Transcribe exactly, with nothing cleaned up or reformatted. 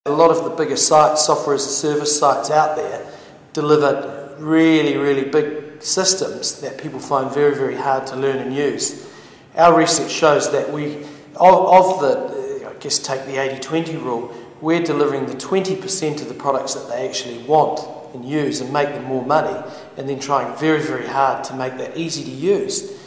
A lot of the bigger sites, software as a service sites out there, deliver really, really big systems that people find very, very hard to learn and use. Our research shows that we, of, of the, I guess take the eighty twenty rule, we're delivering the twenty percent of the products that they actually want and use and make them more money, and then trying very, very hard to make that easy to use.